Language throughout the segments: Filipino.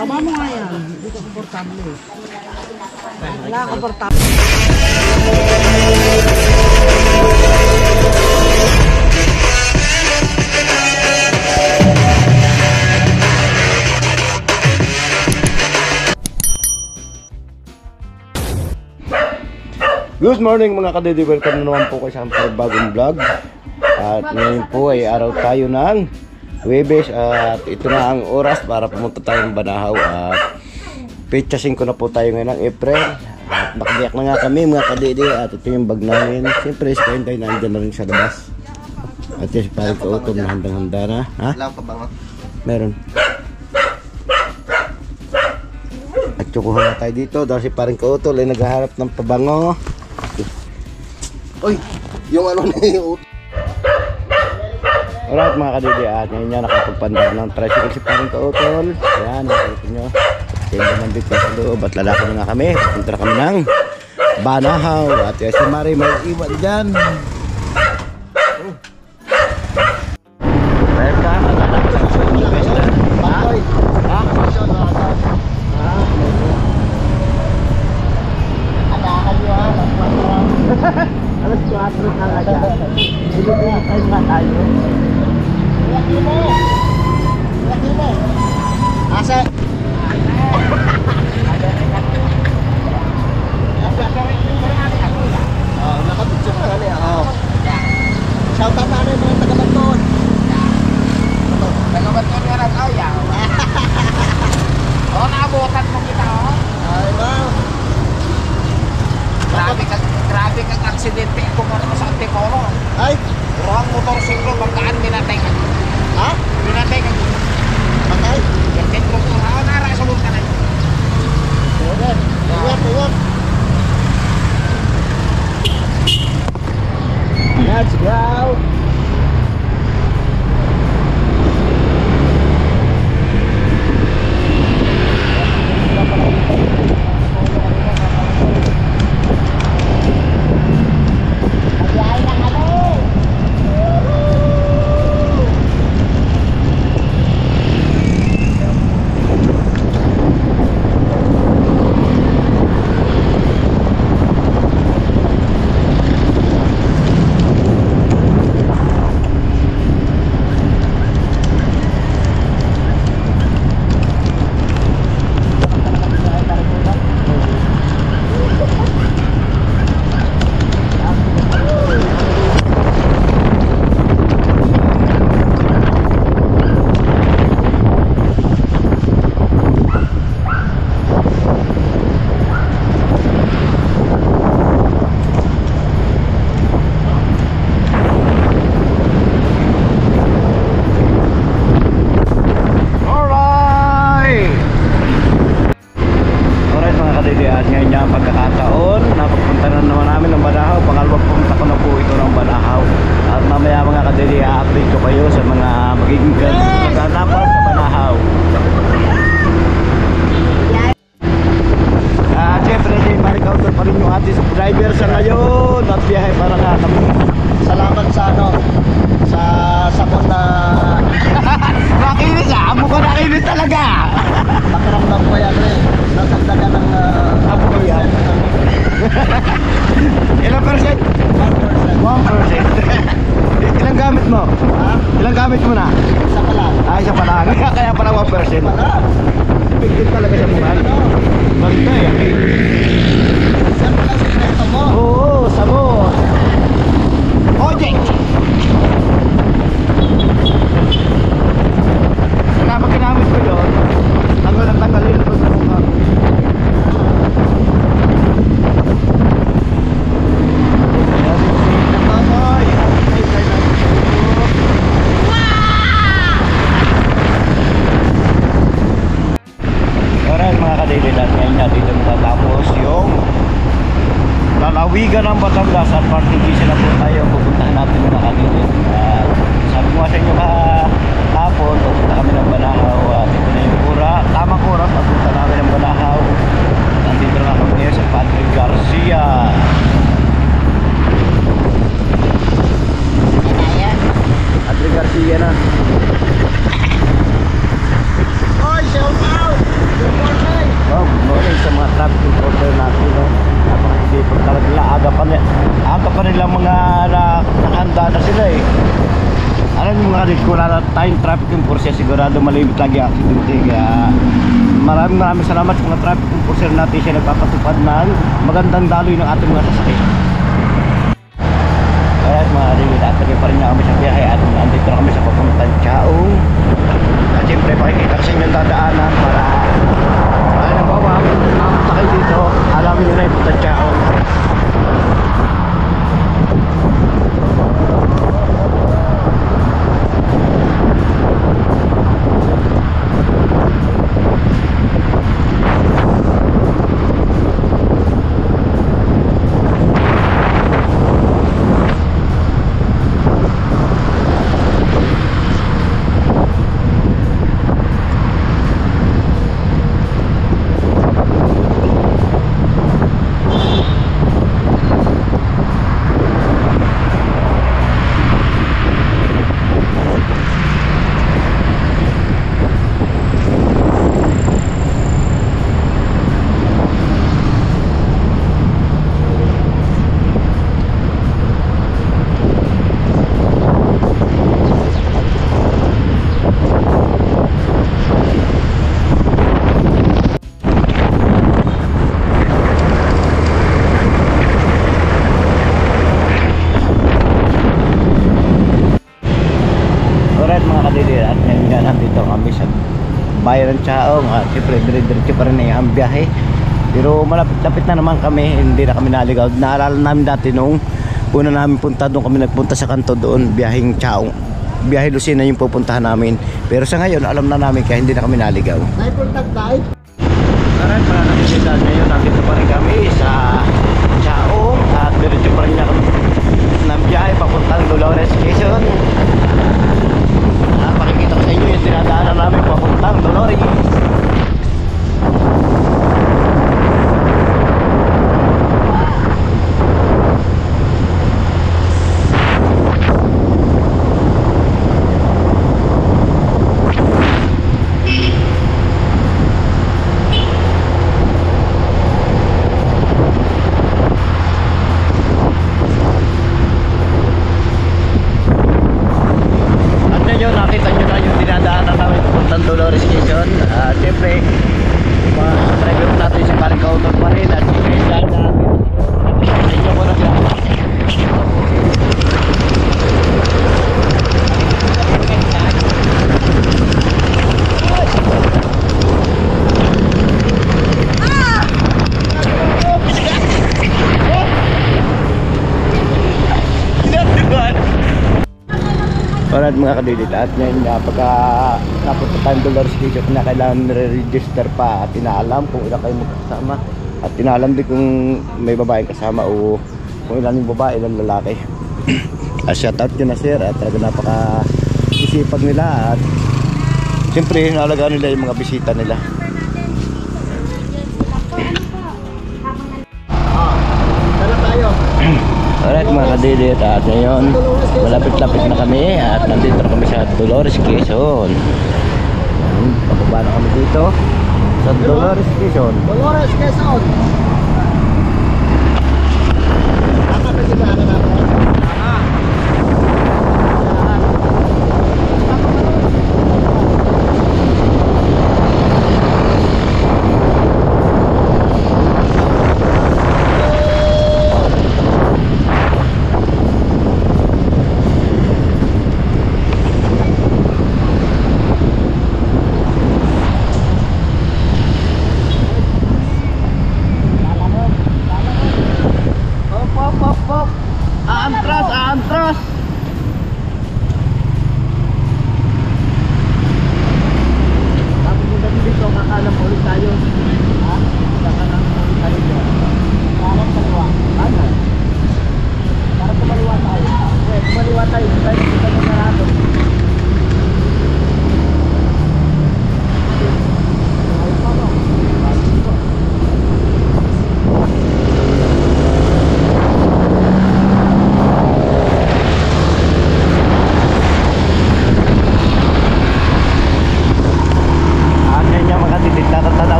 Tama mo nga yan. Hindi ka komportable. Wala komportable. Good morning mga kadidi, welcome na naman po kayo sa bagong vlog. At ngayon po ay araw tayo ng Huwebes at ito na ang oras para pumunta tayo ng Banahaw. At petsa 5 na po tayo ngayon ng April. At nakabiyak na nga kami mga kadidi at ito yung bag namin. Siyempre si Kain tayo nandiyan na rin sa labas. At yung si Paring Kautom na handang-handa na. Ha? Wala pa ba? Meron. At tsukuhan na tayo dito dahil si Paring Kautom ay naghaharap ng pabango. Uy, yung ano na yung Alright mga kadidi, at ngayon niya nakapagpandar ng tricycle si Paring Kautol. Ayan, nakikita nyo. Kaya naman dito sa loob at lalaki na nga kami. Punta kami ng Banahaw. At si Mari may iwan dyan. Welcome. Alas 4 talaga. Hindi ko tayo nga tayo. Laki mo. Asa? nakapicture ka kami. Shout out na rin mga taga-Banton. Taga-Banton nga rin. Oh, yaw. Naabutan mo kita, oh. Ay, ma'am. Grabe kang aksidente kung ano sa Antipolo. Ay, Ruang motorsiklo, magkaan minatay ka. ha? Minatay ka. Patay? Bakit mo ko? Nara sa lupa na. Ingat, ingat. Let's go. Driver sa ngayon at biyahe para nga kami. Salamat sa ano, sa sabon na Nakinis ah! Mukha nakinis talaga! pakiramdam ko yan rin. Nasagdagan ng Apoy yan. Ilang percent? 1%. 1%. Ilang gamit mo? Ha? Ilang gamit mo na? Isa pa lang. Ay, isa pa lang. Kaya pala 1%. Wala. Bigit talaga siya mukha. Maganda eh. Yan pala sikreto mo. Oo, sabon. Project! Kaya pag ginamit ko yun, tanggalin ko sa mukha. Alright mga ka-daily, at ngayon na dito matatapos yung lalawigan ng Batangas at parting sila po tayo. Pupuntahan natin mga ka-daily. Sabi ko sa inyo kahapon, pupunta kami ng Banahaw. Ito na yung tamang oras, pupunta namin ng Banahaw. Nandito na kami ngayon sa Patrick Garcia. Patrick Garcia na. Oy, shout out! eh. Alam niyo mga rin, kung wala tayong traffic enforcer, sigurado malimit lagi ang aksidente. Kaya maraming salamat sa mga traffic enforcer natin, siya nagpapatupad ng magandang daloy ng ating mga sasakyan. Alright mga rin, natagay pa rin na kami sa biyahe at nandito na kami sa papuntang Chaong. At siyempre pakikita ko sa inyo yung dadaanan para nagbawa kayo dito, alamin nyo na yung puntang Chaong. At ngayon nga nandito kami sa bayan ng Chaong. Siyempre dire-diretso pa rin ang biyahe, pero malapit-lapit na naman kami, hindi na kami naligaw. Naalala namin dati nung una namin punta, doon kami nagpunta sa kanto doon, biyaheng Chaong, biyahe Lucena yung pupuntahan namin, pero sa ngayon alam na namin kaya hindi na kami naligaw. Alright mga kandidat, ngayon nandito pa rin kami sa Chaong at diretso pa rin na kami ng biyahe papuntang Dolores, Quezon. Pakikita ko sa inyo yung dinadaanan namin papuntang Dolores. Nakita nyo na yung dinadaanan namin papuntang Dolores, Quezon. Siyempre mga driver natin si Paring Kautot pa rin at yung dahil natin sa inyo ko na ginagawa. Alright mga kadidit, at ngayon pagka napunta tayong Dolores Quezon na kailangan nire-register pa at inaalam kung ilan kayo magkasama at inaalam din kung may babaeng kasama o kung ilan yung babae, ilan lalaki. Shoutout yun na sir, at talaga napaka isipag nila at siyempre hinalagaan nila yung mga bisita nila. Dala tayo. Alright mga kadidit, at ngayon malapit-lapit na kami at nandito na kami sa Dolores, Quezon. Pababa na kami dito sa Dolores, Quezon. Dolores, Quezon. Tama ba sila natin? Tama.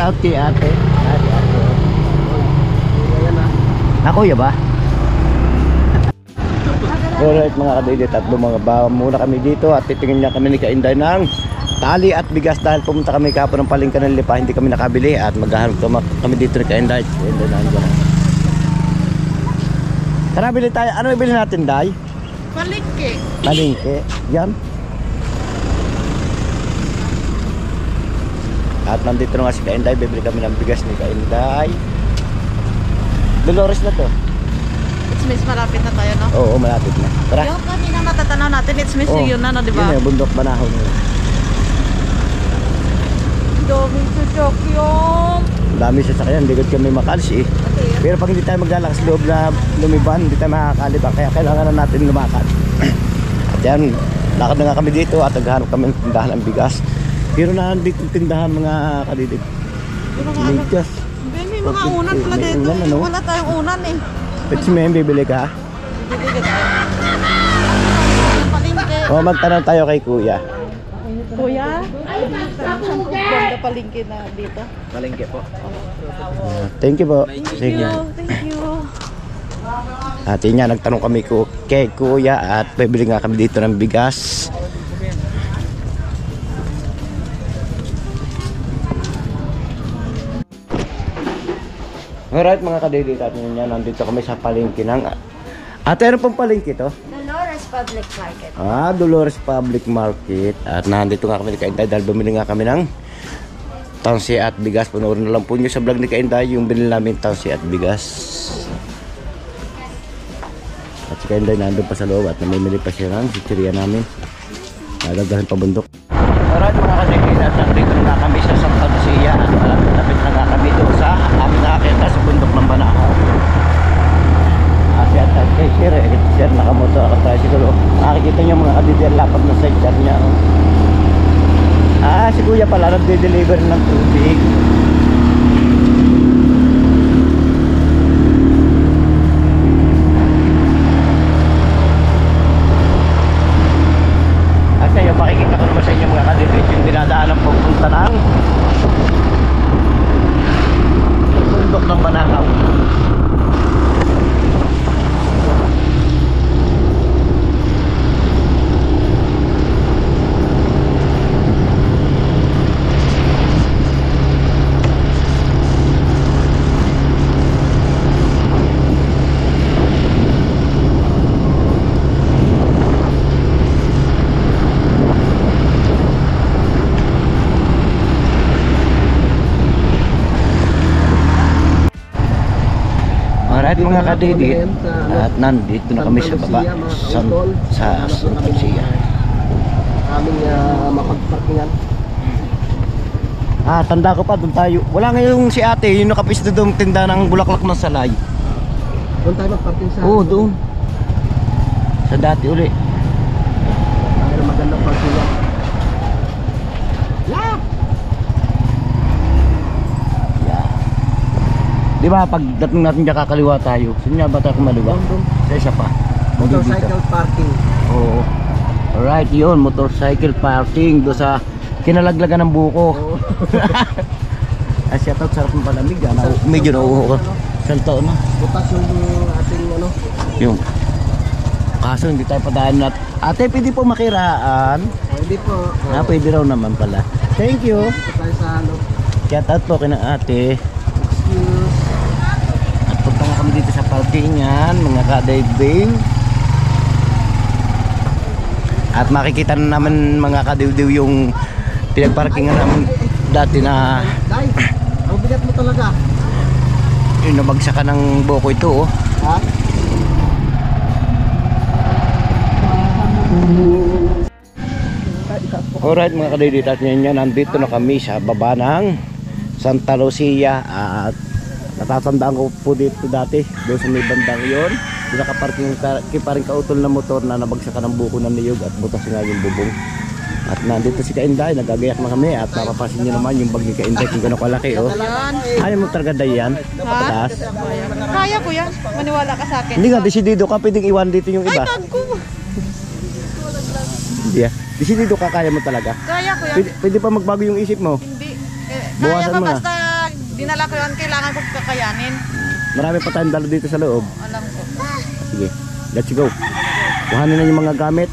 out kay ate. Ate. Ayan ah. Na kuya ba? Alright mga kadidit, at mga bawa muna kami dito at titingin niya kami ni Kainday ng tali at bigas dahil pumunta kami kapon ng palengke ng Lipa, hindi kami nakabili at maghahanap kami dito ni Kainday. Kainday na andyan. Tara, bili tayo. Ano ibili natin, Day? Palengke. Palengke. Yan. At nandito na nga si Kainday, bibili kami ng bigas ni Kainday. Dolores na to. It's Miss, malapit na tayo, no? Oo, malapit na. Tara. Yung kanina natatanaw natin, it's Miss, Oh, yun na, no, di ba? Yun eh, bundok Banahaw na yun. Daming susyok yung... Ang dami sasakyan, hindi ko kami makalis eh. Pero pag hindi tayo maglalakas loob na lumiban, hindi tayo makakalibang. Kaya kailangan na natin lumakad. At yan, lakad na nga kami dito at naghahanap kami ng tindahan ng bigas. Pero na dito tindahan mga kadidit. Yung mga ano, Ligas. may mga unan pala May dito. unan, ano? Wala tayong unan eh. Pets mo bibili ka? Palengke. O magtanong tayo kay kuya. Kuya? Ganda palengke na dito. Palengke po. Thank you po. Thank you. At yun nga, nagtanong kami kay kuya at bibili nga kami dito ng bigas. Alright mga kadidit, at yun nga, nandito kami sa palengke ng... Ate, ano pong palengke to? Dolores Public Market. Dolores Public Market. At nandito nga kami ni Kainday dahil bumili nga kami ng tansi at bigas. Panoorin na lang po nyo sa vlog ni Kainday yung binili namin tansi at bigas. At si Kainday nandun pa sa loob at namimili pa siya ng chichirya namin. Nagagahin pa bundok. Alright mga kadikit, at nandito na kami sa Santa Lucia at malapit na nga kami doon sa aming nakakita sa bundok ng Banahaw. At kay Sir, Sir nakamoto ako tayo siguro. Nakikita nyo mga kadidit, lapad na sa jar niya. Si kuya pala nagde-deliver ng tubig. At kayo, makikita ko naman sa inyo mga kadidit yung dinadaan ng pagpunta ng bundok ng Banahaw. Alright mga kadidit, at nandito na kami sa baba sa Santa Lucia. Aming mapagparkingan. Tanda ko pa, doon tayo. Wala ngayong si ate, yung nakapisto doon tinda ng bulaklak ng salay. Doon tayo magparking sa... Oo, doon. Sa dati uli. Ay, magandang parkingan. Yeah. Di ba pag dating natin dyan kakaliwa tayo, saan nga ba tayo kumaliwa? Doon. Sa isa pa. Motorcycle parking. Oo. Alright, yun, motorcycle parking do sa kinalaglagan ng buko. Oo. Ay, siya tawag, sarap ng palamig. Medyo nauho ka. Isang taon na. Butas yung ating ano. Yung kaso hindi tayo padaan nat. Ate, pwede po makiraan. Hindi po. Pwede raw naman pala. Thank you. Ito tayo sa ano. Shout out po kina ate. Excuse. At punta nga kami dito sa parkingan, mga kadiving. At makikita na naman mga kadivdiw yung pinagparkingan namin dati na Dai, ang bigat mo talaga. yung nabagsakan ng buko ito oh. Ha? Alright mga kadidit, at yan nandito na kami sa baba ng Santa Lucia. At natatandaan ko po dito dati doon sa may bandang yon, nakaparking parang kautol na motor na nabagsakan ng buko ng niyog at butas nga yung bubong. At nandito si Kainday, nagagayak na kami at mapapasin nyo naman yung bag ni Kainday kung gano'n kalaki oh. Ayaw mo talaga yan? Taas? Kaya ko yan. Maniwala ka sa akin. Hindi nga, desidido ka, pwedeng iwan dito yung iba. Ay, ko. Hindi ah, desidido ka, kaya mo talaga. Kaya ko yan. Pwede pa magbago yung isip mo. Hindi. Bawasan Kaya ko mo na. basta dinala ko yun, kailangan ko kakayanin. Marami pa tayong dalo dito sa loob. Alam ko. Sige, let's go. Kuhanin na yung mga gamit.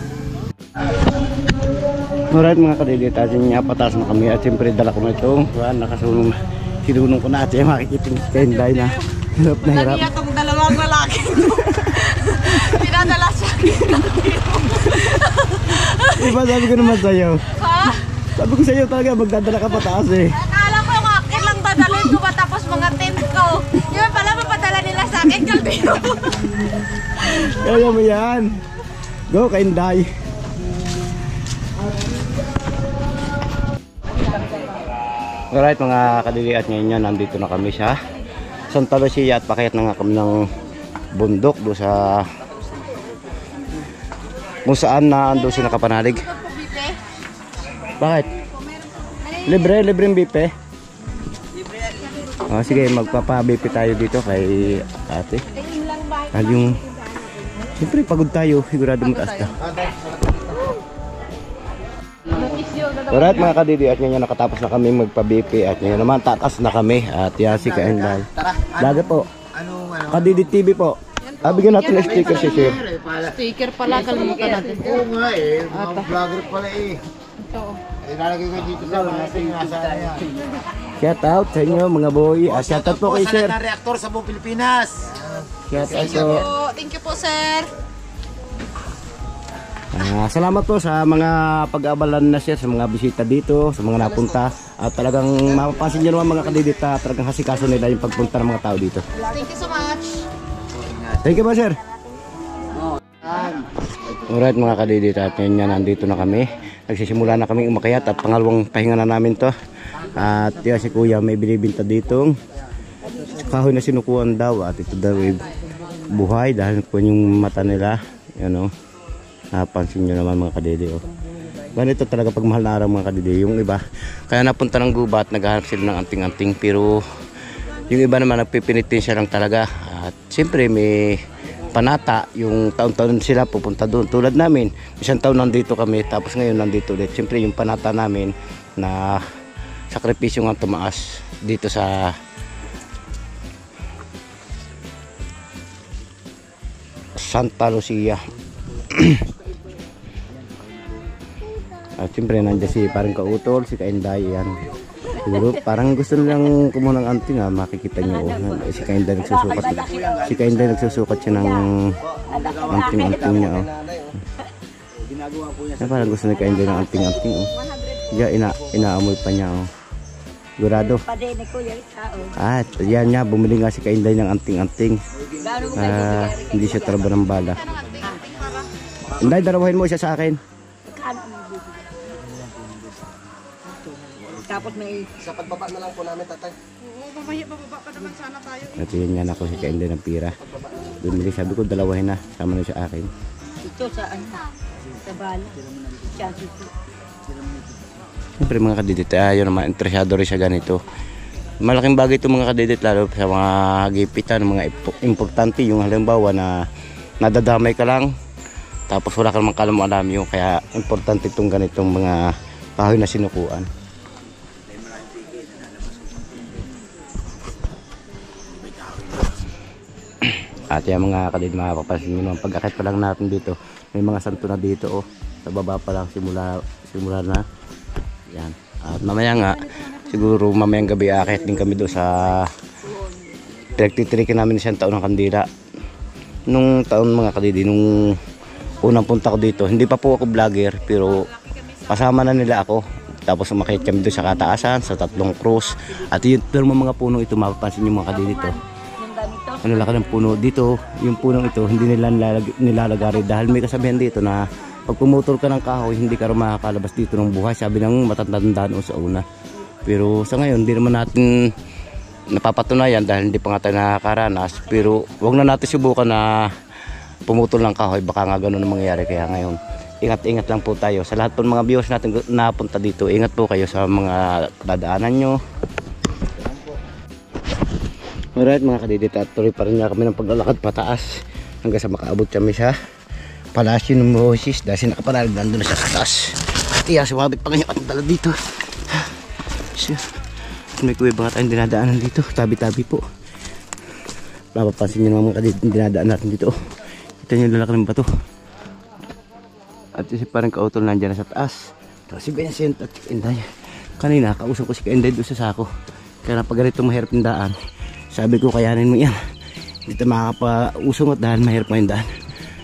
Alright mga kadidit, atin nga patas na kami. At siyempre dala ko na ito. Nakasulong, sinunong ko na at yung makikita yung Kenday na hirap na hirap. Lagi itong dalawang lalaki. Pinadala sa akin. Diba sabi ko naman sa'yo? Ha? Sabi ko sa'yo talaga magdadala ka pataas eh. Akala ko yung akin lang dadalhin ko matapos mga tent ko. Yun pala mapadala nila sa akin, Calvino. Kaya mo yan. Go Kenday. Alright mga kadili, at ngayon yan, nandito na kami sa Santa Lucia at pakayat na nga kami ng bundok do sa kung saan na ando si nakapanalig. Bakit? Libre yung bipe. Oh, sige, magpapa-bipe tayo dito kay ate. Dahil yung siyempre pagod tayo, sigurado mataas ka. Alright mga kadidi, at ngayon nakatapos na kami magpa-BP at ngayon naman tatas na kami at yan si Kaenday. Dagat po. Kadidi TV po. Bigyan natin ng sticker si Sir. Sticker pala, kalimutan natin. Oo nga eh, mga vlogger pala eh. Ito. Ilalagay ko dito sa mga sinasara yan. Shout out sa inyo mga boy. Shout out po kay Sir. Sa reaktor sa buong Pilipinas. Shout out po. Thank you po, sir. Salamat po sa mga pag-abalan na Sir, sa mga bisita dito, sa mga napunta. At talagang mapapansin nyo naman mga kadidita, talagang hasikaso nila yung pagpunta ng mga tao dito. Thank you so much. Thank you po Sir. Alright mga kadidita, at ngayon nga nandito na kami. Nagsisimula na kami umakyat at pangalawang pahinga na namin to. At yan si Kuya may binibinta ditong kahoy na sinukuhan daw. At ito daw ay buhay dahil po yung mata nila. Yan o. Napansin nyo naman mga kadidi. Oh. Ganito talaga pag mahal na araw mga kadidi. Yung iba, kaya napunta ng gubat, naghahanap sila ng anting-anting. Pero yung iba naman nagpipinitin siya lang talaga. At siyempre may panata. Yung taon-taon sila pupunta doon. Tulad namin, isang taon nandito kami. Tapos ngayon nandito ulit. Siyempre yung panata namin na sakripisyo nga tumaas dito sa Santa Lucia. At siyempre nandiyan si parang kautol, si Kaenday yan. Siguro parang gusto nilang kumuha ng anting makikita nyo. Si Kaenday nagsusukat. Si Kaenday nagsusukat siya ng anting-anting niya. Parang gusto ni Kaenday ng anting-anting. Inaamoy pa niya. Sigurado. At yan niya, bumili nga si Kaenday ng anting-anting. Hindi siya traba ng bala. Inday, darawahin mo siya sa akin. Tapos may sa pagbaba na lang po namin tatay. Oo, mamaya bababa pa naman sana tayo. At yun nga ako si Kaenday ng pira. Bumili, sabi ko dalawahin na. Sama na sa akin. Ito sa ano? Sa bala. Siyempre mga kadidit, yun naman, interesado rin siya ganito. Malaking bagay ito mga kadidit, lalo sa mga gipitan, mga importante. Yung halimbawa na nadadamay ka lang, tapos wala ka namang kalam-alam yung kaya importante itong ganitong mga kahoy na sinukuan. At yan mga kadidit, mapapansin nyo naman, pag-akit pa lang natin dito, may mga santo na dito sa baba pa lang simula na. Yan. At mamaya nga, siguro mamayang gabi akit din kami doon sa pinagtitirikin namin isang taon ng kandila. Nung taon mga kadidi, nung unang punta ko dito, hindi pa po ako vlogger, pero kasama na nila ako. Tapos umakit kami doon sa kataasan, sa tatlong krus. At yun, pero mga puno ito, mapapansin yung mga kadidi dito. Ano laki ng puno dito, yung punong ito hindi nila nilalagari dahil may kasabihan dito na pag pumutol ka ng kahoy hindi ka rin makakalabas dito ng buhay, sabi ng matatandaan o sa una. Pero sa ngayon hindi naman natin napapatunayan dahil hindi pa nga tayo nakakaranas, pero wag na natin subukan na pumutol ng kahoy, baka nga gano'n ang mangyayari. Kaya ngayon ingat-ingat lang po tayo sa lahat po ng mga viewers natin napunta dito. Ingat po kayo sa mga dadaanan nyo. Alright mga kadidit, at tuloy pa rin nga kami ng paglalakad pataas hanggang sa makaabot kami sa Palasyo ng Moses dahil nakapanalig nandun na sa taas. At iya, sumabit pa ngayon at dala dito. Tapos may kuweba nga tayong dinadaanan dito. Tabi-tabi po. Mapapansin nyo naman mga kadidi dinadaan natin dito. Kita nyo lalaki ng bato. At si parang kautol nandiyan na sa taas. Tapos si Vincent at si Inday. Kanina kausap ko si Inday doon sa sako. Kaya pag ganito mahirap yung daan, sabi ko kayanin mo yan. Dito makakapausong at dahil mahirap mo yung daan.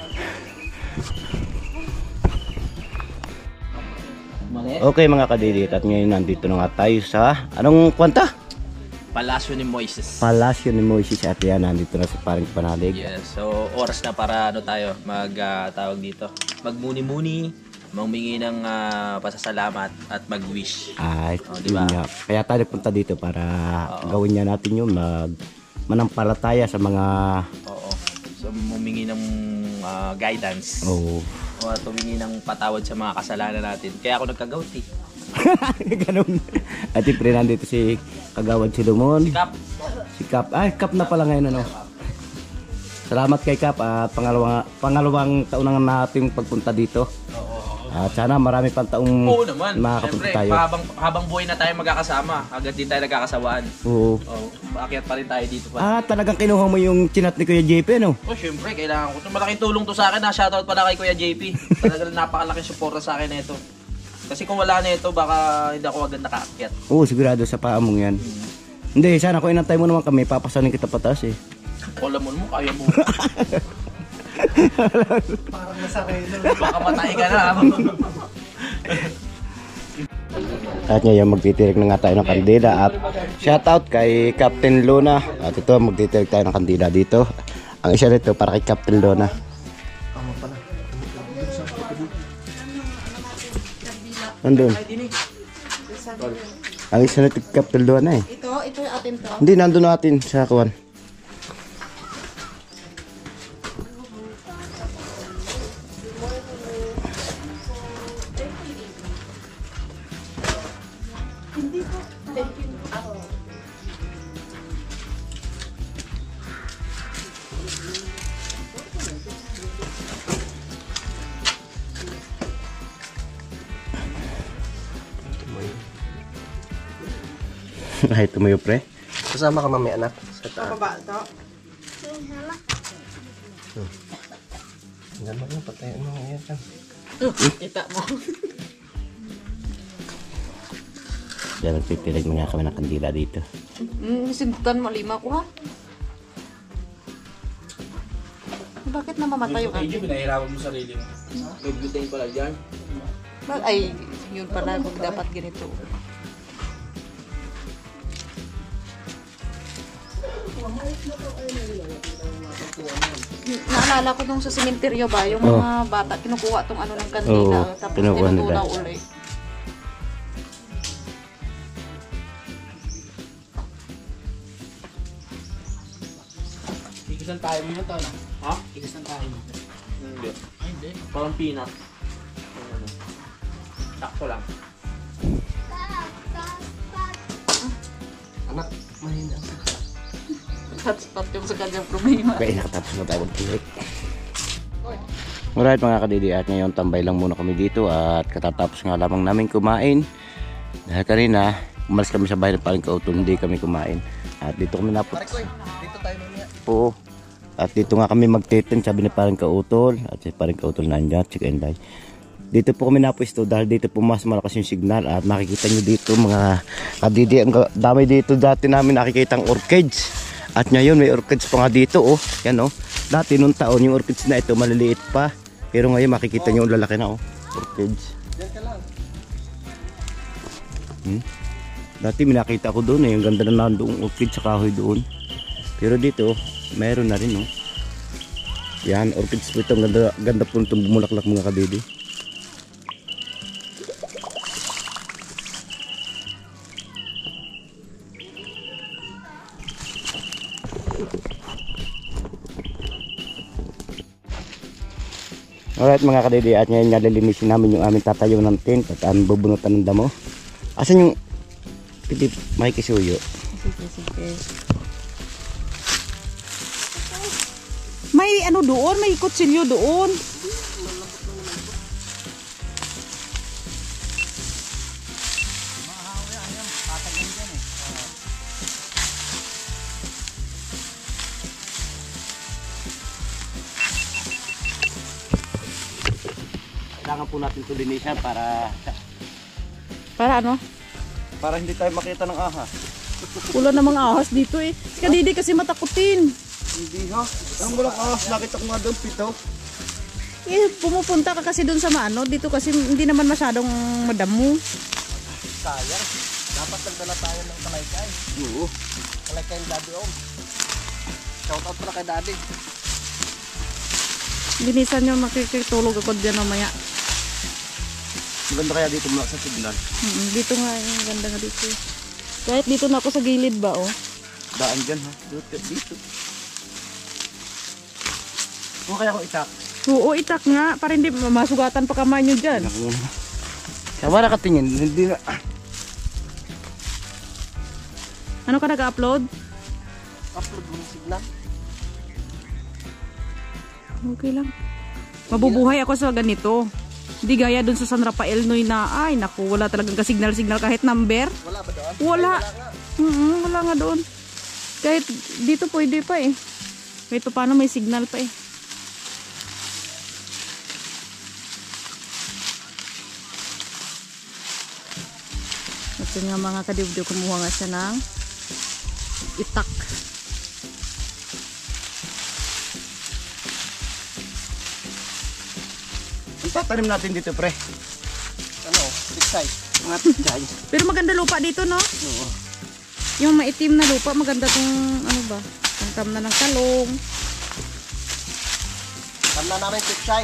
Okay mga kadidit, at ngayon nandito na nga tayo sa anong kwanta? Palasyo ni Moises. Palasyo ni Moises, at yan nandito na sa paring panalig. Yes, so oras na para ano tayo tawag dito. Magmuni-muni, humingi ng pasasalamat at mag-wish. Ay, diba? yun nga. Kaya tayo punta dito para gawin niya natin yun, manampalataya sa mga So humingi ng guidance. At humingi ng patawad sa mga kasalanan natin. Kaya ako nagkagawti. Ganun. At siyempre nandito si Kagawad Silumon. Si Kap. Si Kap. Ay, Kap na pala ngayon ano. Salamat kay Kap at pangalawang taon na natin pagpunta dito. At sana marami pang taong makakapunta tayo. Habang buhay na tayo magkakasama, agad din tayo nagkakasawaan. Oo. Akyat pa rin tayo dito pa. Talagang kinuha mo yung chinat ni Kuya JP, no? Syempre, kailangan ko. Malaking tulong to sa akin. Shoutout pala kay Kuya JP. Talagang napakalaking suporta sa akin na ito. Kasi kung wala na ito, baka hindi ako agad nakaakyat. Oo, sigurado sa paa mong yan. Hindi, sana kung inantay mo naman kami, papasanin kita pataas eh. Alam mo, kaya mo. Parang masakay na. Baka matay ka na. At ngayon magtitirik na nga tayo ng kandila. At shoutout kay Captain Luna. At ito magtitirik tayo ng kandila dito. Ang isa rito para kay Captain Luna. Nandun. Ang isa rito kay Captain Luna eh. Ito yung atin to. Hindi, nandun natin sa kuwan. Ay, tumayo pre. Kasama ka mamaya anak. Sa taas. Pababa to. Ganun lang, patay ano yan. Kita mo. Diyan nagtitirig mo nga kami ng kandila dito. Sintutan mo 5 ko ha. Bakit namamatay yung akin? Pinahirapan mo sarili mo. Nag-butane pala dyan. Ay, yun pala kung dapat ganito. Naalala ko nung sa sementeryo ba, yung mga bata kinukuha tong ano ng kandila, tapos kinukuha nila. tinutunaw ulit. Ikisan tayo mo ito, no? Ha? Ikisan tayo mo. Hindi. Ay, hindi. Parang peanut. Sakto lang. Anak, mahina. Hotspot yung sa kanyang problema. Okay, nakatapos na tayo magtirik. Alright mga kadidi, at ngayon tambay lang muna kami dito at katatapos nga lamang namin kumain. Dahil kanina, umalis kami sa bahay ng paring kautol, hindi kami kumain. At dito kami napot. Dito tayo mamaya. Oo. At dito nga kami magtitin, sabi ni paring kautol. At si paring kautol nandiyan, si Inday. Dito po kami napwesto dahil dito po mas malakas yung signal. At makikita nyo dito mga kadidi, ang dami dito dati namin nakikita ang orchids. At ngayon may orchids pa nga dito, oh. Yan, oh. Dati nung taon yung orchids na ito maliliit pa. Pero ngayon makikita nyo lalaki na, oh. Orchids. Dati minakita ko doon, eh. Yung ganda na nandoong orchids sa kahoy doon. Pero dito, mayroon na rin, oh. Yan, orchids po ito. Ganda po itong bumulaklak mga kabidi. Alright mga kadidi, at ngayon nga lilinisin namin yung aming tatayo ng tent at ang bubunutan ng damo. Asan yung pitip may kisuyo? Sige. May ano doon, may kutsilyo doon. kailangan po natin to linisan para Para ano? hindi tayo makita ng ahas. Wala namang ahas dito eh. Si Kadidi kasi matakutin. Hindi ha? Ang walang ahas, nakita ko nga doon pito. Eh, pumupunta ka kasi doon sa maano. Dito kasi hindi naman masyadong madamo. Sayang. Dapat nagdala tayo ng kalaykay. Oo. Kalaykay yung Daddy Om. Shoutout pala kay Daddy. Linisan nyo, makikitulog ako dyan mamaya. Maganda kaya dito mula sa signal. Dito nga, yung ganda nga dito. Kahit dito na ako sa gilid ba, oh. Daan dyan ha? Dito. Kung kaya ko itak. Oo, itak nga. Para hindi masugatan pa kamay nyo dyan. Kaya nakatingin, hindi na. Ano ka nag-upload? Upload mo ng signal. Okay lang. Mabubuhay ako sa ganito. Hindi gaya dun sa San Rafael Noy na, ay naku, wala talagang kasignal-signal kahit number. Wala ba doon? Wala. Wala nga doon. Kahit dito pwede pa eh. Kahit pa paano may signal pa eh. Ito nga mga kadibdib, kumuha nga siya ng itak. Ang tatanim natin dito pre. Ano? Tiksay. Mga tiksay. Pero maganda lupa dito, no? Oo. Yung maitim na lupa, maganda tong ano ba? Tangkam na ng talong. Tanda namin tiksay.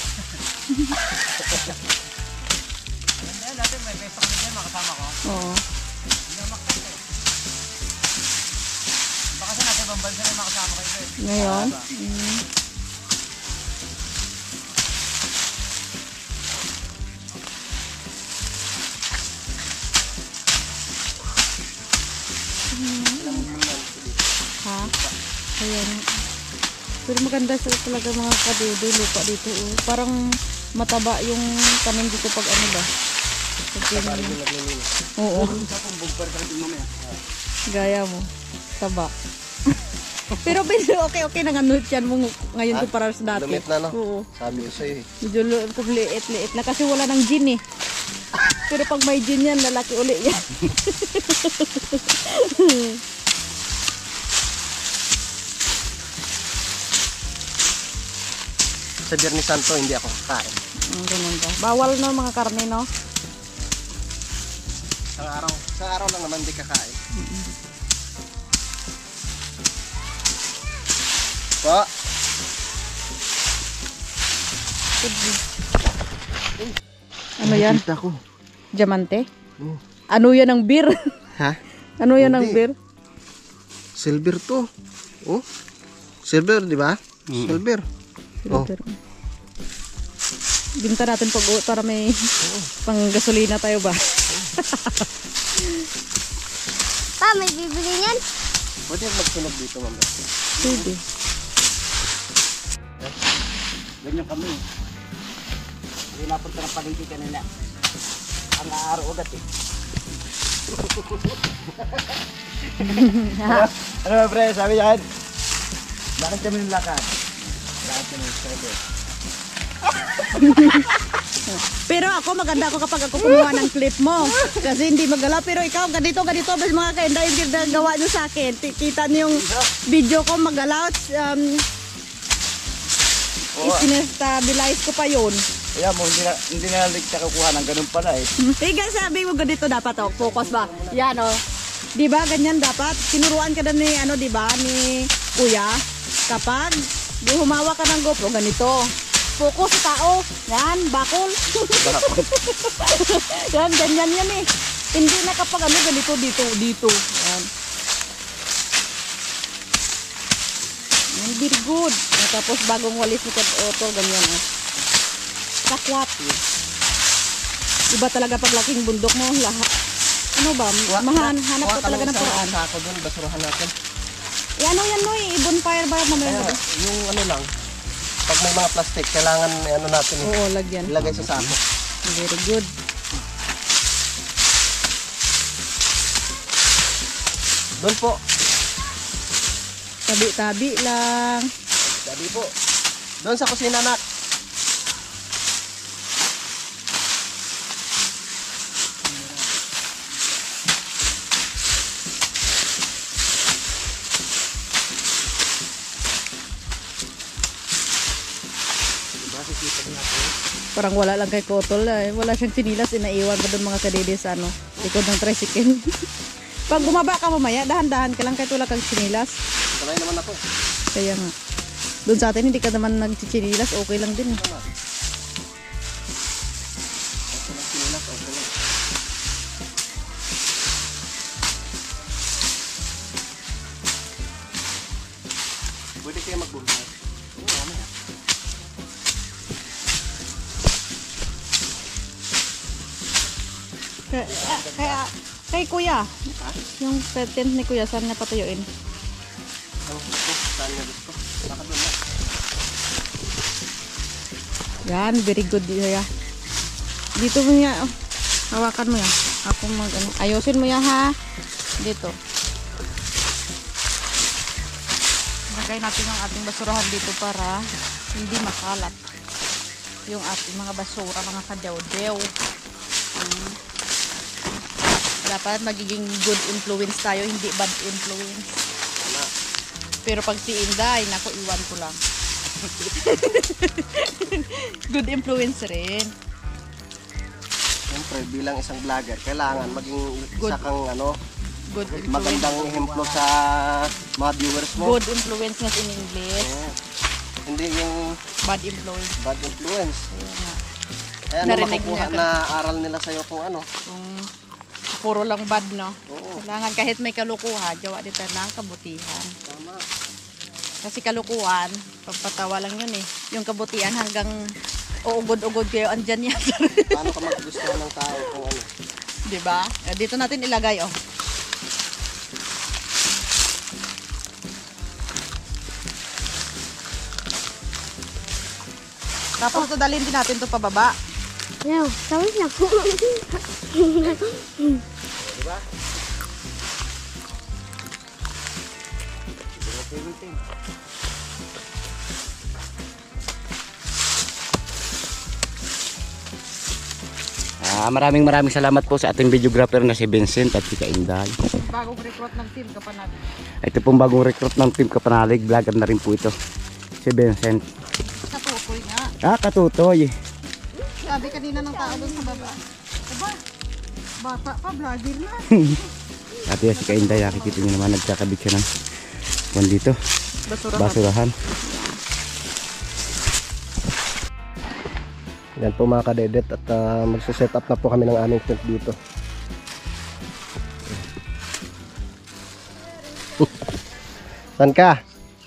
Oo. Ngayon? Ha? Ayan. Pero maganda sa talaga mga kadudo lupa dito. Oh. Parang mataba yung tanim dito pag ano ba? Pag oo. Gaya mo. Taba. Pero okay nang ano yan mo ngayon kumpara sa dati. Lumit na, no? Oo. Sabi ko sa'yo eh. Medyo liit na kasi wala ng gin eh. Pero pag may gin yan, lalaki uli yan. Sa Biyernes Santo, hindi ako kakain. Ganun ba? Bawal na mga karne, no? Sa araw lang naman hindi kakain. Pa. Ano yan? Kita ko. Diamante? Ano yan ang beer? Ha? Ano yan ang Hindi. beer? Silver to. Oh. Silver, di ba? Silver. Oh. Binta natin pag para may pang gasolina tayo ba? Pa, may bibili niyan? Pwede magsunog dito, mama. Pwede. Ganyan kami. Hindi napunta ng palengke kanina. Ang aaro ugat eh. Ano ba pre, sabi yan? Bakit kami nilakad? Bakit kami nilakad? Pero ako maganda ako kapag ako kumuha ng clip mo. Kasi hindi magala. Pero ikaw ganito. Bas mga kainda yung ginagawa nyo sa akin. Kita niyo yung video ko magalaw. Isinestabilize ko pa yun. Kaya mo, hindi na siya kukuha ng ganun pala eh. Higa sabi mo ganito dapat oh. Focus ba? Yan oh. Di ba ganyan dapat? Tinuruan ka na ni ano, di ba? Ni Kuya. Kapag di humawa ka ng GoPro ganito. Focus sa tao. Yan, bakol. Yan, ganyan yan eh. Hindi na kapag ano ganito dito. Yan. Yan, very good. Tapos bagong walis ni Otto, ganyan oh. Sakwat. Iba talaga pag laking bundok mo, lahat. Ano ba? Hanap ko talaga ng paraan. Sako dun, basurahan natin. Ano yan no, i-bonfire ba mamaya? Yung ano lang, pag may mga plastic, kailangan ano natin Oo, lagyan. ilagay sa sako. Very good. Doon po. Tabi-tabi lang. Sabi po. Doon sa kusina, nak. Parang wala lang kay Kotol. Wala siyang sinilas. Inaiwan pa doon mga kadede sa ano, likod ng tricycle. Pag bumaba ka mamaya, dahan-dahan ka lang kahit wala kang sinilas. Sanay naman ako. Kaya nga. Doon sa atin, hindi ka naman nagchichinilas. Okay lang din. Pwede kayo magbulong. Kay Kuya. Yung tent ni Kuya, saan na patuyuin? Saan nga gusto? Baka doon na. Yan, very good ya. Dito mo niya, oh. Hawakan mo yan. Ako mag, ano, ayusin mo yan ha. Dito. Lagay natin ang ating basurahan dito para hindi makalat yung ating mga basura, mga kadyaw-dew. Dapat magiging good influence tayo, hindi bad influence. Pero pag si Inday, naku, iwan ko lang. Good influence rin. Siyempre, bilang isang vlogger, kailangan maging Good. isa kang ano, Good influence. magandang ehemplo sa mga viewers mo. Good influence nga in English. Oo. Hindi yung Bad influence. bad influence. Kaya nga. Kaya ano Narinig makukuha niya. na aral nila sa'yo kung ano. Kung puro lang bad, no? Oo. Kailangan kahit may kalukuhan, jawa dito ng kabutihan. Tama. Kasi kalukuhan, pagpatawa lang yun eh. Yung kabutihan hanggang uugod-ugod kayo, andyan yan. Paano ka maggustuhan ng tao kung ano? Diba? Dito natin ilagay, oh. Tapos dadalhin din natin ito pababa. No, tapos na po. Maraming salamat po sa ating videographer na si Vincent at si Kainday. Bagong recruit ng team Kapanalig. Ito pong bagong recruit ng Team Kapanalig. Vlogger na rin po ito. Si Vincent. Katukoy nga. Katutoy. Sabi kanina ng tao doon sa baba. Aba, bata pa, vlogger na. At yan si Kainday. Nakikita niyo naman nagkakabit siya ng buwan dito. Basurahan. Basurahan. Yan po mga kadedet at magsiset up na po kami ng aming tent dito. Saan ka?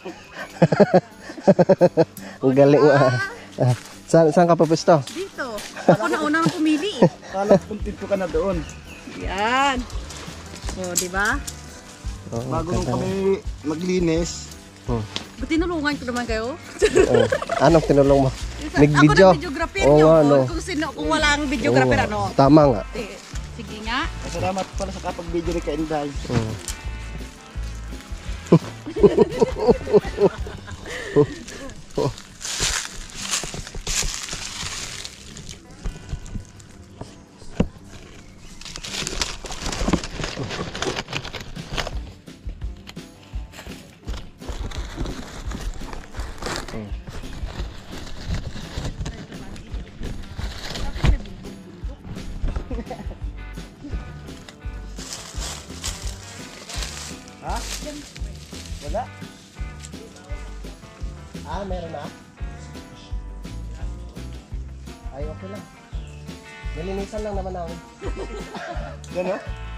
Ang galing mo. Saan ka papusto? Dito. Ako na unang pumili eh. Kala ko ka na doon. Yan. O, di ba? Bago nung kami maglinis. Ba't tinulungan ko naman kayo? Anong tinulong mo? Ako Nag-video? na videographer Oo nyo. nga, no. Kung walang videographer, Oo, ano? Tama nga. Sige nga. Salamat pala sa kapag-video ni Kainday. Ha? Wala? Meron na? Ay, okay lang. Nilinisan lang naman namin. Gano?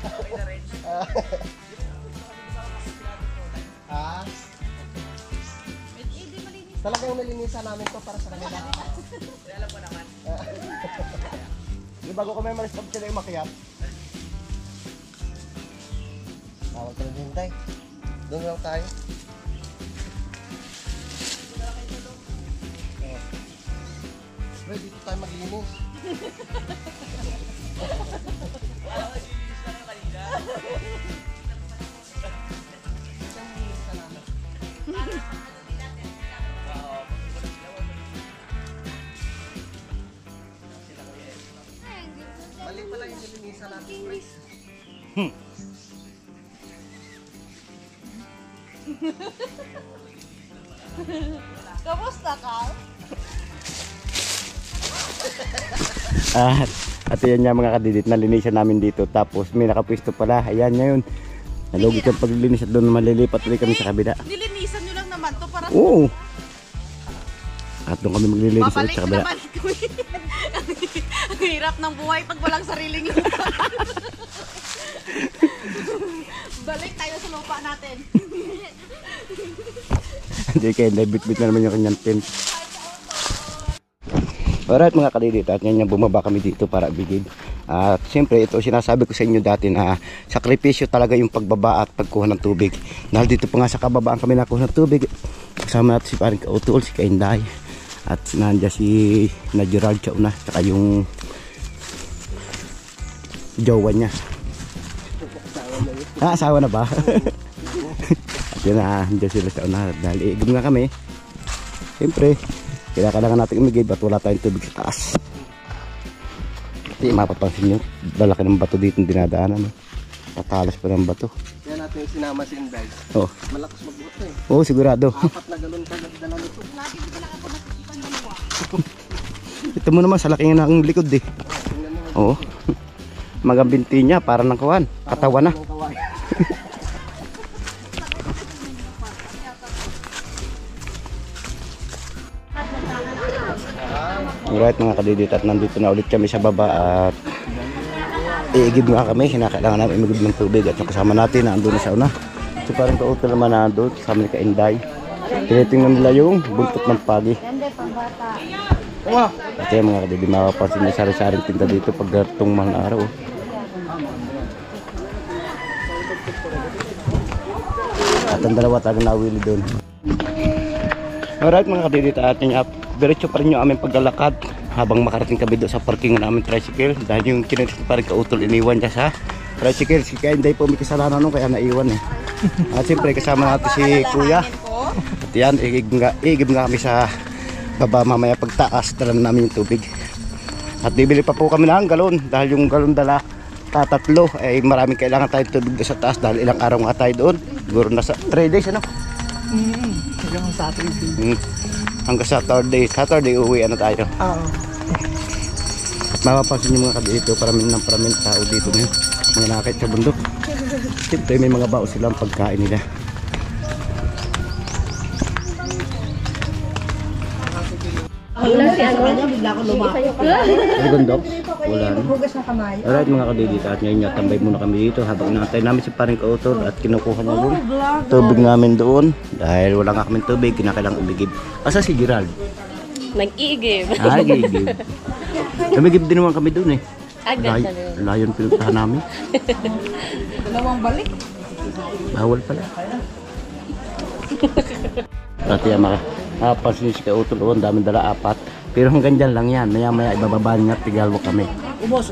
Talagang nilinisan namin to para sa kanila. Alam mo naman. Di bago kami malis pag sila yung makiyak. Bawal ka na hintay. Doon lang tayo. Bro, dito tayo maglinis. Mali pala yung nilinisan natin, Chris. Kamusta ka? At yan nga mga kadidit, nalinisan namin dito. Tapos may nakapwesto pala. Ayan ngayon. Nalugit yung paglilinis at doon malilipat ulit kami sa kabila. Nilinisan nyo lang naman to para Oo. At doon kami maglilinis ulit babalik sa kabila. naman kami. Ang hirap ng buhay pag walang sariling lupa. Balik tayo sa lupa natin. Hindi kayo, bit-bit na naman yung kanyang tent. Alright mga kadidit, at ngayon bumaba kami dito para bigid. At siyempre ito sinasabi ko sa inyo dati na sakripisyo talaga yung pagbaba at pagkuha ng tubig. Dahil dito pa nga sa kababaan kami nakuha ng tubig. Kasama natin si paring Kautol, si Kainday. At nandiyan si na Gerald Chauna, saka yung jowa niya. Asawa na ba? At yun na, nandiyan sila sa una. Dahil igom nga kami. Siyempre kailangan natin umigay ba't wala tayong tubig sa taas. Hindi mapapansin nyo, lalaki ng bato dito yung dinadaanan. Patalas pa ng bato. Yan natin sinama si Inday. Oh. Malakas magbuhat eh. Oo, sigurado. 4 na galon ka nagdala nito. Ito mo naman, sa laki nga ng likod eh. Oo. Magambinti niya, para ng kawan. Katawan na. Alright mga kadidit, at nandito na ulit kami sa baba at iigib nga kami. Kinakailangan namin imigib ng tubig at yung kasama natin na andun na sa una. So parang Kautol naman na andun, kasama ni Kainday. Tinitingnan nila yung buntot ng pagi. At yan mga kadidit, makapansin na sari-saring tinta dito pag itong mahal na araw. At ang dalawa talagang nawili doon. Alright mga kadidit, at yung diretso pa rin yung aming paglalakad habang makarating kami doon sa parking ng aming tricycle. Dahil yung kinentis pa rin Kautol, iniwan niya sa tricycle. Si Kainday po may kasalanan nung kaya naiwan eh. At siyempre kasama natin si Kuya. At yan, igib nga kami sa baba mamaya pagtaas. Dala namin yung tubig. At bibili pa po kami ng galon. Dahil yung galon dala tatlo ay maraming kailangan tayong tubig doon sa taas. Dahil ilang araw nga tayo doon. Siguro nasa 3 days ano? Hanggang Saturday. Hanggang Saturday uwi ano tayo. Oo. At mapapansin nyo mga kadito, paramin tao dito ngayon. Mga nakakit sa bundok. Siyempre may mga bao silang pagkain nila. Wala si ano, bigla ko lumapit. Ay bundok? Wala na. Hugas na kamay. Alright mga kadidito, at ngayon tambay muna kami dito habang inaantay namin si paring Kautol at kinukuha niya yung tubig namin doon. Dahil wala nga kami tubig, kinakailangan umigib. Asa si Gerald? Nag-iigib. Nagigib. Umigib din naman kami doon eh. Agad na Layon pinuntahan namin. Dalawang balik. Bawal pala. Dati yan makapansin si Kautol doon, daming dala 4. Pero hanggang dyan lang yan. Maya maya ibababa niya at tigalwa kami. Ubos.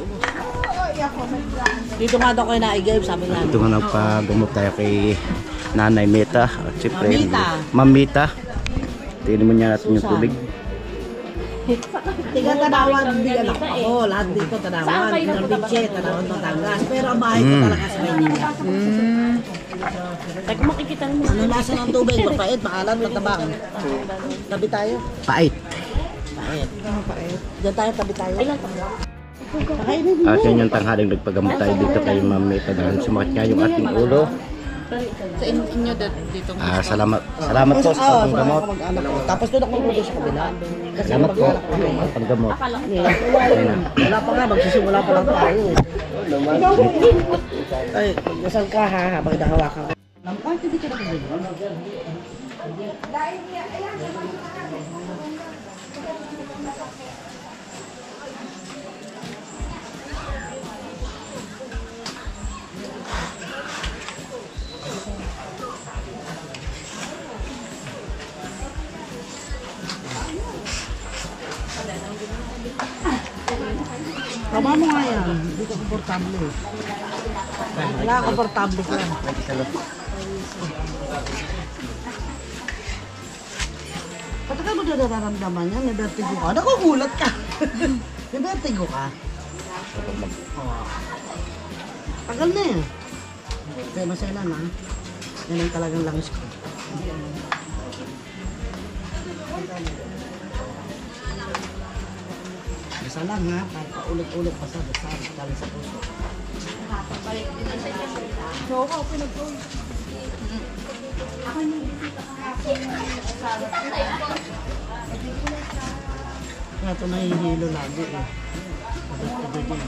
Dito nga daw kayo naigib, sabi nga. Ito nga nagpagamot tayo kay Nanay Meta. At siyempre, Mamita. Mamita. Tingnan mo niya natin yung tubig. Tiga Tanawan, hindi anak ako. Lahat dito Tanawan. Ng Biche, Tanawan, Batangas. Pero ang bahay ko talaga sa Maynila. Kung makikita mo. Ano lasa ng tubig? Mapait, maalat, matabang. Tabi tayo. Pait. Pait. Diyan tayo, tabi tayo. At yan yung tanghaling nagpagamot tayo dito kay Ma'am Meta. Dahil sumakit nga yung ating ulo. Sa inyo dito. Salamat po sa panggamot. Tapos doon ako pumunta sa kabila. Kasi Salamat po sa panggamot. wala pa nga, magsisimula pa lang tayo. Ay, nasaan ka ha, habang nahawakan ka. Tama mo nga yan, hindi ka komportable. Wala, komportable ka lang. Patagal mo na nararamdaman yan, may vertigo ka. Nakugulat ka. May vertigo ka. Tagal na yan. Kaya masaya na. Yan ang talagang langis ko. Isa lang ha, kahit paulit-ulit pa sa dasal, galing sa puso. Kaya ito nahihilo lagi eh. Pagod din.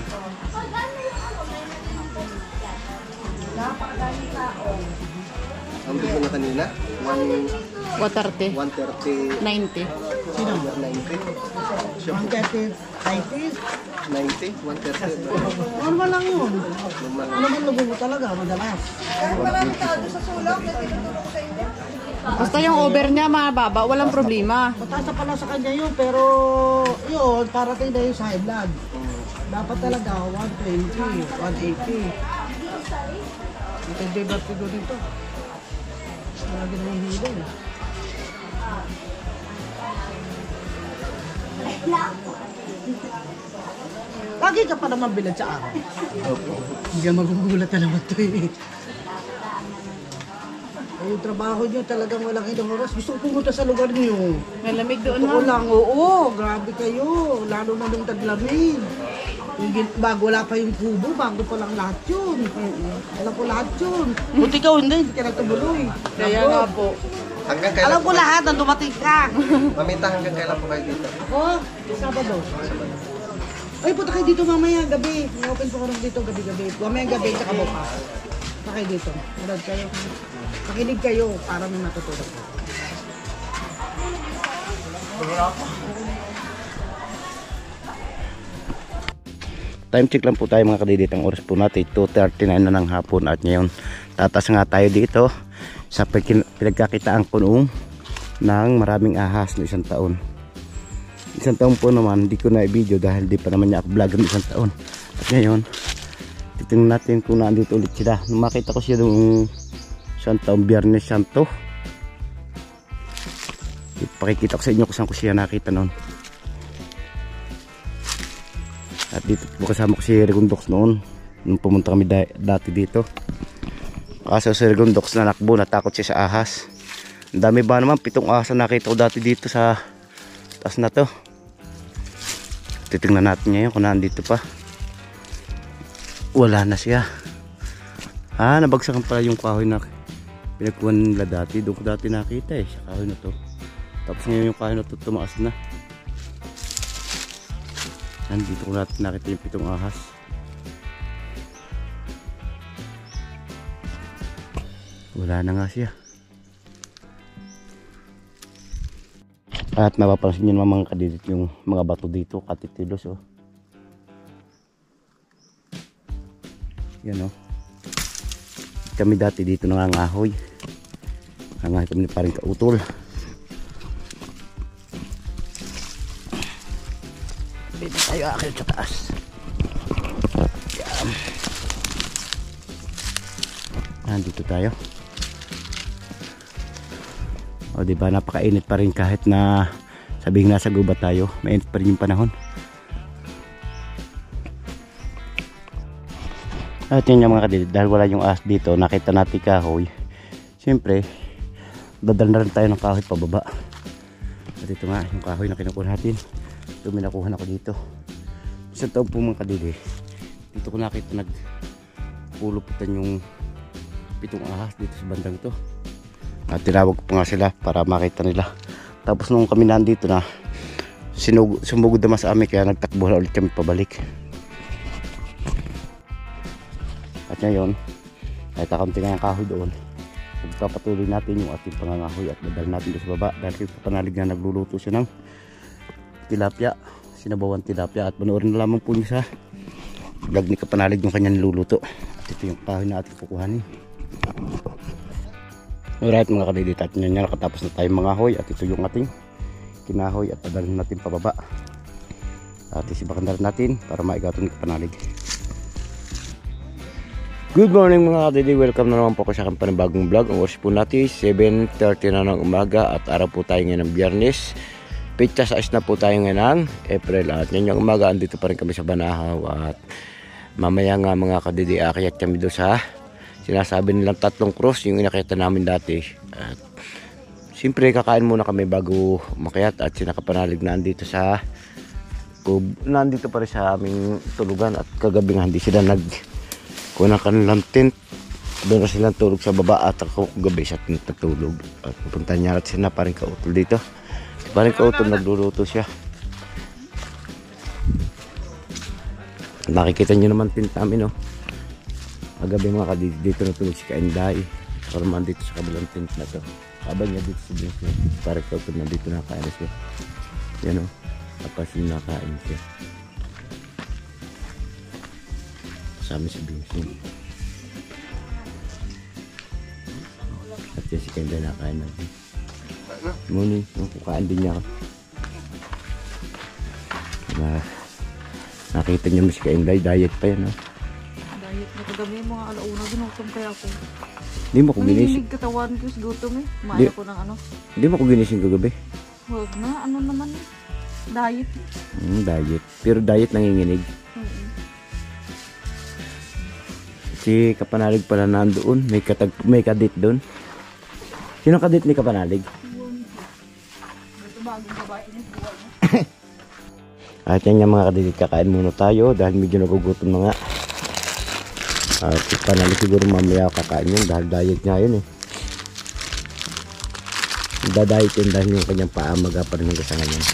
Ang bigo na kanina, 430. 130, 90. Sino? 90. Siya po, 130, 90, 130. Normal lang yun. Ano man lugo mo talaga, madalas. Basta yung over niya mababa, walang problema. Mataas na pala sa kanya yun, pero yun, parating na yung sa high blood. Dapat talaga 120, 180. Matindi ba ito dito? Lagi na yung hilo eh. Lagi ka pa naman bilad sa araw. Hindi ka magugulat na naman ito eh. Ay, yung trabaho nyo talagang walang ilang oras. Gusto ko pumunta sa lugar nyo. Malamig doon, Totoo ma'am. lang, oo. Grabe kayo. Lalo na nung taglamig. Bago wala pa yung kubo, bago pa lang lahat yun. Alam ko lahat yun. Buti ka hindi ka nagtumuloy. Kaya nga po. Hanggang kailan Alam po ko lahat na dumating ka. Mamita, hanggang kailan po kayo dito? Ako, Sabado. Ay, punta kayo dito mamaya, gabi. May open po ko rin dito, gabi-gabi. Mamaya gabi, tsaka bukas. Punta kayo dito. Manood kayo. Makinig kayo para may matutulog ko. Time check lang po tayo mga kadidit. Ang oras po natin 2:39 na ng hapon at ngayon tatas nga tayo dito sa pinagkakitaan ko noong ng maraming ahas na isang taon. Isang taon po naman hindi ko na i-video dahil di pa naman niya ako vlog ng isang taon. At ngayon titingnan natin kung naandito ulit sila. Nung makita ko siya noong isang taon, Biyernes Santo, pakikita ko sa inyo kung saan ko siya nakita noon. At dito po kasama ko si Regundox noon nung pumunta kami dati dito. Kaso si Regundox na nakbo, natakot siya sa ahas. Ang dami ba naman, 7 ahas na nakita ko dati dito sa taas na to. Titingnan natin ngayon kung nandito pa. Wala na siya. Nabagsakan pala yung kahoy na pinagkuhan nila dati. Doon ko dati nakita sa kahoy na to. Tapos ngayon yung kahoy na to tumaas na. Dito ko natin nakita yung 7 ahas. Wala na nga siya. At mapapansin nyo naman mga kadidit yung mga bato dito, katitilos oh. Yan oh. Kami dati dito nangangahoy. Nangangahoy kami parang kautol. Dito tayo akit sa taas. Yan. Nandito tayo. O diba napakainit pa rin kahit na sabing nasa gubat tayo. Mainit pa rin yung panahon. At yun yung mga kadidit. Dahil wala yung ahas dito, nakita natin kahoy. Siyempre, dadal na rin tayo ng kahoy pababa. At ito nga yung kahoy na kinukuha natin. Ito minakuha na ko dito. Isang taon po mga kadili. Dito ko nakita nagpuluputan yung 7 ahas dito sa bandang to. At tinawag po nga sila para makita nila. Tapos nung kami nandito na sumugod naman sa amin kaya nagtakbo na ulit kami pabalik. At ngayon kahit kaunti nga yung kahoy doon, pagpapatuloy natin yung ating pangangahoy at dadal natin sa baba dahil yung Kapanalig na nagluluto siya ng tilapia, sinabawan tilapia. At panoorin na lamang po niyo sa vlog ni Kapanalig yung kanya niluluto. At ito yung kahoy na ating kukuhanin. Alright mga kadidit, at yun nga nakatapos na tayong mangahoy at ito yung ating kinahoy at dadalhin natin pababa at isibakan na rin natin para maigaton ni Kapanalig. Good morning mga kadidit, welcome na naman po sa aking panibagong vlog. Ang oras po natin 7:30 na ng umaga at araw po tayo ngayon ng Biyernes. Pitsa 6 na po tayo ngayon ng April at ngayon yung umaga andito pa rin kami sa Banahaw at mamaya nga mga kadidit akyat kami doon sa sinasabi nilang 3 cross yung inakita namin dati. At siyempre kakain muna kami bago umakyat at sinakapanalig na andito sa Jacob, nandito pa rin sa aming tulugan at kagabi nga hindi sila kuha ng kanilang tent. Doon na silang tulog sa baba at ako gabi sa tent natulog. At pupunta niya at sila pa rin kautol dito. Pa rin kautol, nagluluto siya. Nakikita nyo naman tent namin, no? Kagabi mga kadidi, dito natulog si Kainday. Para man dito sa kabilang tent na to. Habang niya dito sa Vincent, para kautol na dito nakain siya. Yan, no? Tapos yung nakain siya. Kasama si Vincent. At yan si Kainday nakain natin. Muni, kukaan din niya ako. Nakita niyo si Kainday, diet pa yan, no? Diet na kagabi mga alauna, ginutom kaya ako. Hindi mo ko ginising. Nanginig katawan ko sa gutom eh. Maya ko ng ano. Hindi mo ko ginising kagabi. Huwag na, ano naman eh. Diet. Diet. Pero diet nanginginig. Si Kapanalig pala nandoon. May kadit doon. Sino kadit ni Kapanalig? At yan yung mga kadit, kakain muna tayo dahil medyo nagugutom na nga. At si Kapanalig siguro mamaya kakain yun dahil diet niya yun eh. Dadayet yun dahil yung kanyang paa magapa rin hanggang sa ngayon.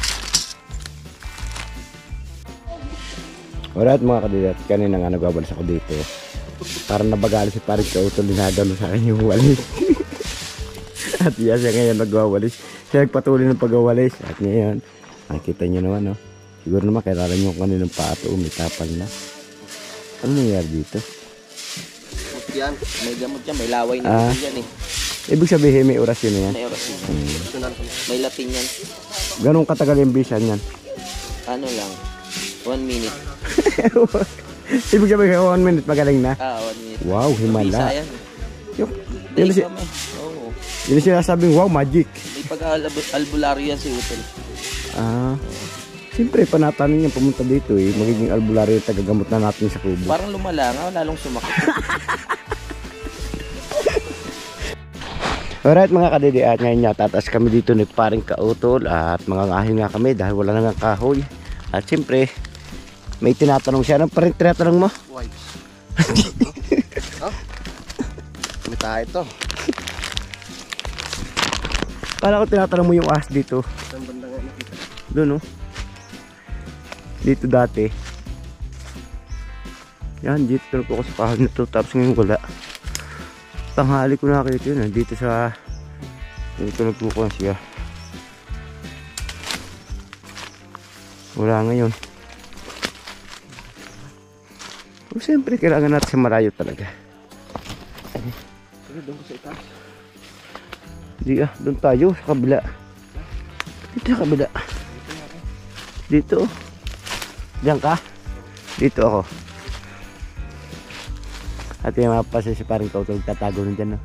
Alright mga kadidat, kanina nga nagwawalis ako dito. Parang nabagali si Paring Kautol, dinagano sa akin yung walis. At yan siya ngayon nagwawalis. Siya nagpatuloy ng pagwawalis. At ngayon, nakikita nyo naman, no? Siguro naman kailangan nyo kung ano ng pato, may tapal na. Ano nangyari dito? Yan, may gamot yan, may laway na yan eh. Ibig sabihin may orasyon na yan. May orasyon. May Latin yan. Ganun katagal yung bisan yan? Ano lang, 1 minute. Ibig sabihin 1 minute magaling na? 1 minute. Wow, himala. Bisa yan. Yun yung sinasabing wow, magic. May pag-albularyo yan si Utol. Siyempre panatanin niya pumunta dito eh. Magiging albularyo tagagamot na natin sa kubo. Parang lumala nga, lalong sumakit. Alright mga kadidi, at ngayon nga tatas kami dito ni Paring Kautol at mga ngahin nga kami dahil wala nang kahoy. At siyempre may tinatanong siya. Anong parang tinatanong mo? Wipes. May tayo ito. Kala ko tinatanong mo yung ahas dito. Saan banda nga nakita? Doon oh. Dito dati. Yan, dito tulog ako sa kahoy na to. Tapos ngayon wala. Tanghali ko nakita yun. Dito sa dito nagpukuhan siya. Wala ngayon. So, siyempre kailangan natin sa malayo talaga. Doon ko sa itaas. Di doon tayo sa kabila. Dito sa kabila. Dito. Diyan ka. Dito ako. At yung mga pasa si Paring Kautol tatago nun dyan, no?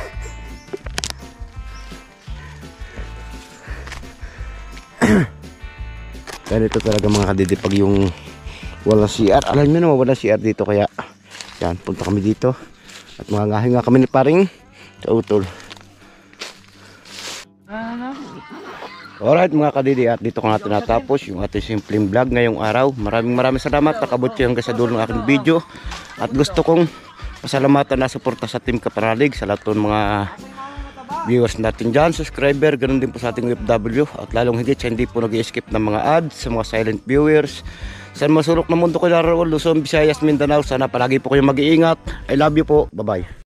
Ganito talaga mga kadidi pag yung walang CR. Alam nyo naman walang CR dito kaya yan, punta kami dito. At mga ngahin nga kami ni Paring Kautol. Alright mga kadidi, at dito ko nga tinatapos yung ating simpleng vlog ngayong araw. Maraming salamat, nakabot yung hanggang sa dulo ng aking video. At gusto kong pasalamatan na suporta sa Team Kapanalig, sa lahat ng mga viewers natin dyan, subscriber, ganun din po sa ating OFW. At lalong higit sa hindi po nag-i-skip ng mga ads, sa mga silent viewers. Sa masulok na mundo ko naroon, Luzon, Visayas, Mindanao, sana palagi po kayong mag-iingat. I love you po, bye bye.